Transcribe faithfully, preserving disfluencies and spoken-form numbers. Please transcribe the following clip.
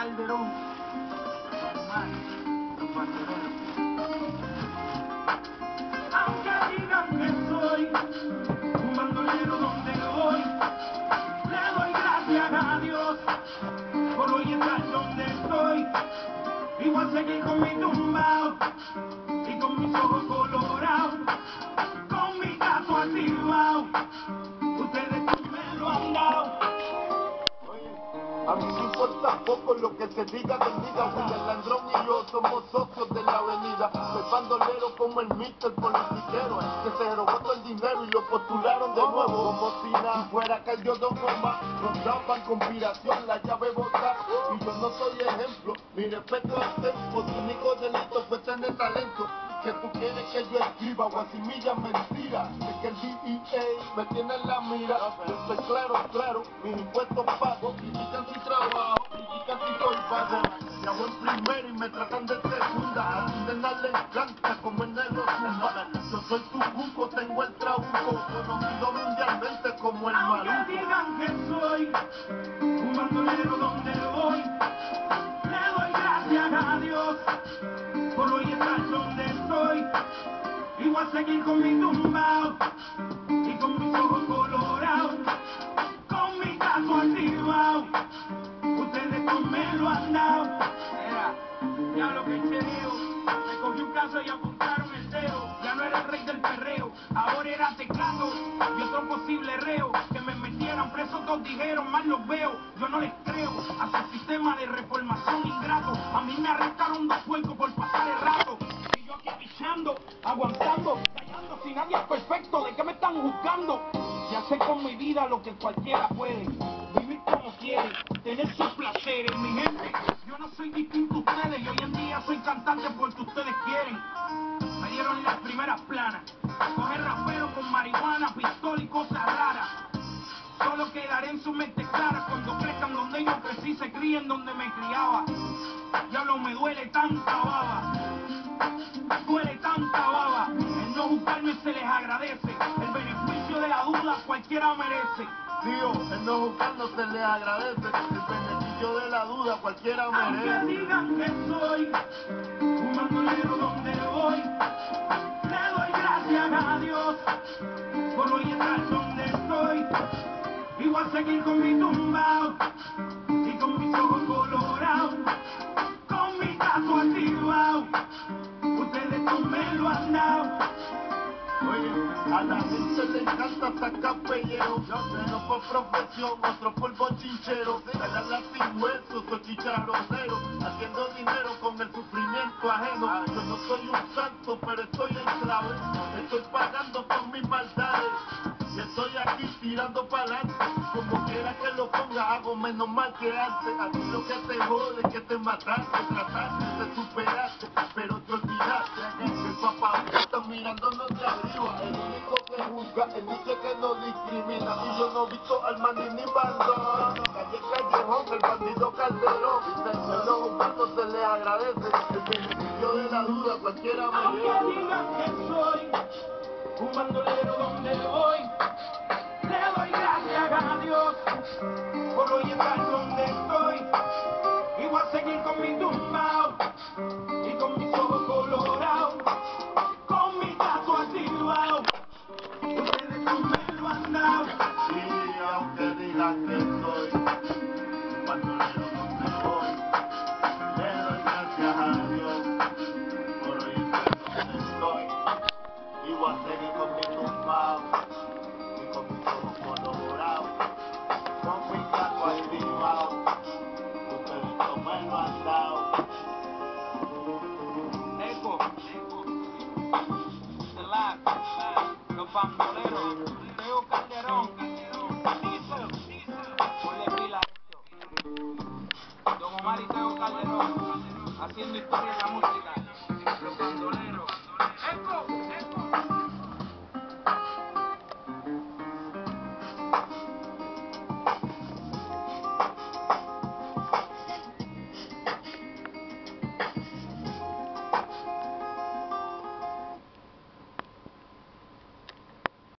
Calderón, los bandereros. Aunque digan que soy un bandolero donde voy, le doy gracias a Dios por hoy estar donde estoy. Y voy a seguir con mi tumbao y con mis ojos colorados, con mi gato activado. Ustedes me lo han dado. A mí me importa poco lo que se diga de vida. William Landrón y yo somos socios de la avenida. Soy bandolero como el mister politiquero, que se robó todo el dinero y lo postularon de nuevo. Como si nada fuera que yo dos formas nos daban conspiración, la llave bota. Y yo no soy ejemplo, mi respeto al tiempo. Tu único delito fue tener talento. Que tú quieres que yo escriba guasimilla mentira, es que el D E A me tiene en la mira. Yo estoy claro, claro, mis impuestos pago, critican si trabajo, critican si soy vago. Ya voy primero y me tratan de segunda, a tu nena le encanta como el negro zumba. Yo soy tu cuco, tengo el trabuco, conocido mundialmente como el Aunque maluco. digan que soy un bandolero donde voy, le doy gracias a Dios por hoy estar donde estoy. Y voy a seguir con mi tumbao y con mis ojos colorados, con mi caso activado. Ustedes no me lo han dado. Era, ya lo que chereo, me cogí un caso y apuntaron el dedo. Ya no era el rey del perreo, ahora era teclado y otro posible reo. Que me metieran preso, todos dijeron, mal los veo. Yo no les creo, hacia el sistema de reformación ingrato. A mí me arrestaron dos puercos por pasar el rato. Y yo aquí pichando, aguantando, callando, si nadie es perfecto, ¿de qué me están juzgando? Ya sé con mi vida lo que cualquiera puede, vivir como quiere, tener sus placeres. Mi gente, yo no soy distinto a ustedes y hoy en día soy cantante porque ustedes quieren. Me dieron las primeras planas, coger rapero con marihuana, pistola y cosas raras. Solo quedaré en su mente clara cuando crezcan donde yo crecí, se críen donde me criaba. Ya no me duele tanta baba, duele tanta baba. El no juzgarme se les agradece, el beneficio de la duda cualquiera merece. Tío, el no juzgarnos se le agradece, el beneficio de la duda cualquiera merece. Aunque digan que soy un bandolero donde voy, le doy gracias a Dios por hoy estar donde estoy. Y voy a seguir con mi tumbao y con mis ojos colorados, con mi caso activado. Ustedes no me lo han dado. Oye, a la gente le encanta sacar pellejo, uno por profesión, otro por bochinchero, pelarla sin huesos o chicharronero, haciendo dinero con el sufrimiento ajeno. Yo no soy un santo, pero estoy en clave, estoy pagando por mis maldades, y estoy aquí tirando para adelante, como quiera que lo ponga, hago menos mal que antes. A ti lo que te jode es que te mataste, trataste de superarte, pero te olvidaste, el papá está mirándonos de arriba, el único que juzga, el único que no discrimina, y yo no he visto al man ni bandón, calle Callejón, el bandido Calderón, y los humanos se le agradece, el beneficio de la duda cualquiera merece. Aunque digan que soy un bandolero donde voy, le doy gracias a Dios por hoy estar donde estoy. Y voy a seguir con mi tumbao y con mis ojos colorados, con mi caso activado. Ustedes no me lo han dado. Y aunque digan que soy un bandolero donde voy, le doy gracias a Dios por hoy estar donde estoy. Y voy a seguir con mi tumbao y con mis ojos colorados, con mi caco activado. Ustedes no me lo han dado. Eco, Slack, los bandoleros, Teo Calderón, Diesel, ponle pila a esto. Don Omar y Teo Calderón, haciendo historia en la música.